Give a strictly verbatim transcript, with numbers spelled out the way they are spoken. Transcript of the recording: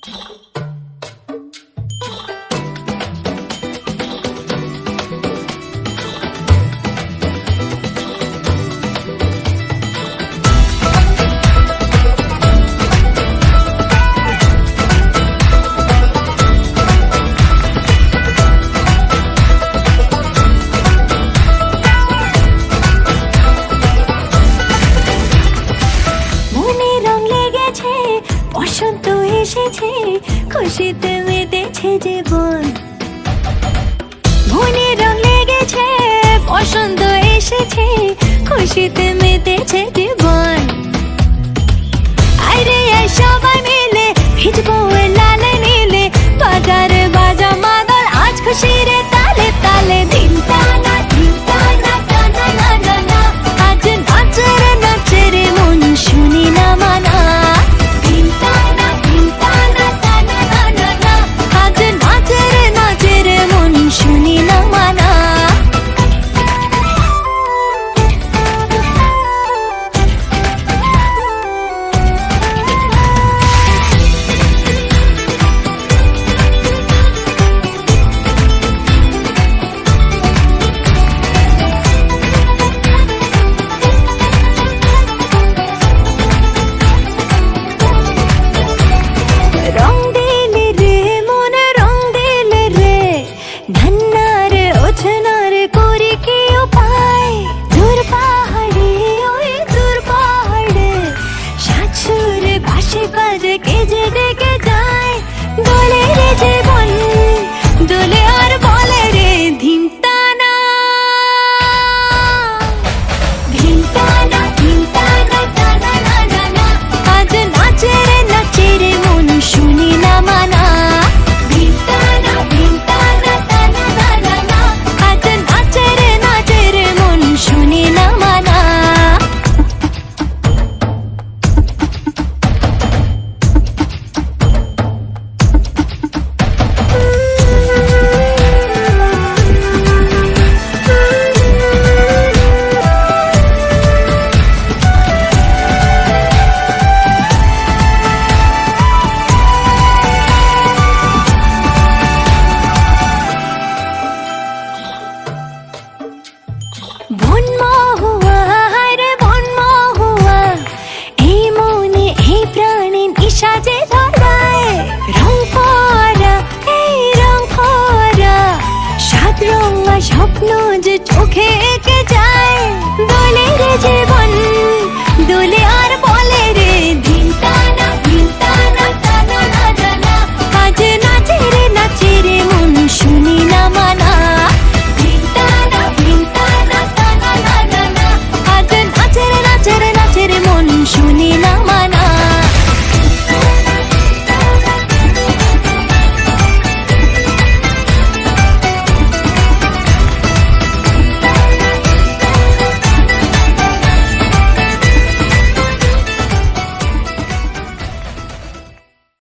বসন্ত এসেছে, খুশিতে মেতেছে জীবন। মনে রং লেগেছে, বসন্ত এসেছে, খুশিতে মেতেছে জীবন। আরে সবাই মিলে ভিজবো লালে নীলে, বাজারে বাজা মাদল আজ খুশির তালে তালে। দিন টানা দিন টানা টানা না না না, আজ নাচের নাচের মন শুনি না মানা। के जे डेके जाए, बोले रे जे